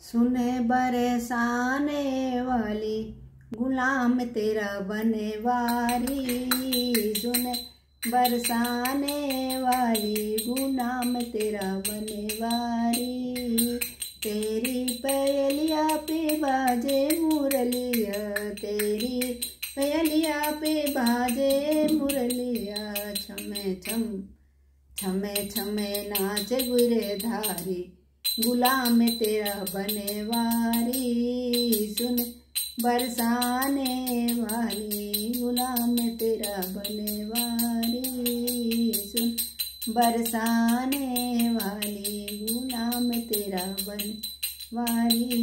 सुने बरसाने वाली गुलाम तेरा बने वारी। सुने बरसाने वाली गुलाम तेरा बने वारी। तेरी पयलिया पे बाजे मुरलिया, तेरी पयलिया पे बाजे मुरलिया। छमे छम छमे छमे नाच गिरधारी गुलाम तेरा बने वारी। सुन बरसाने वाली गुलाम तेरा बने वारी। सुन बरसाने वाली गुलाम तेरा बने वारी।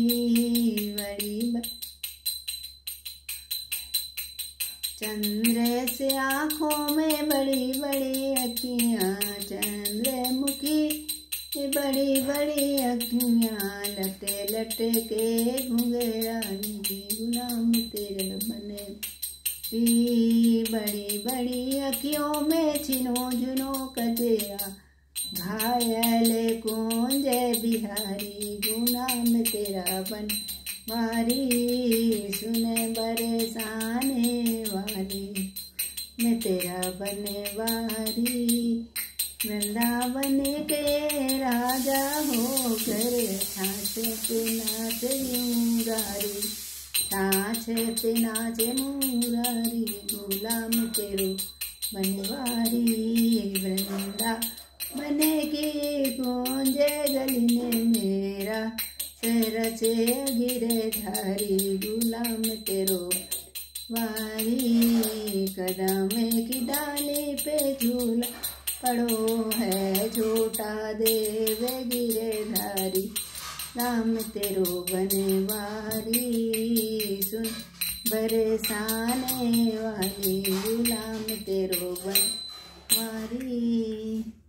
चंद्र से आँखों में बड़ी बड़ी अखियाँ, चंद्रमुखी बड़ी बड़ी अखियाँ। लटे लटे के घुंघरानी गुलाम तेरे बने। बड़ी बड़ी अखियों में छिनो झुनो कजेरा, घायल कुंज बिहारी गुलाम तेरा बन वारी। सुने बरसाने वाली मैं तेरा बने वारी। वृंदावन के राजा हो कर छाछ पे नाच मुरारी, छाछ पे नाच मुरारी गुलाम तेरो बनवारी। वृंदावन की कुंज गली ने मेरा सिर से गिरधारी गुलाम तेरो वारी। कदम की डाली पे झूला पड़ो है छोटा देव गिरधारी राम तेरो बने वारी। सुन बरसाने वाली गुलाम तेरो बन वारी।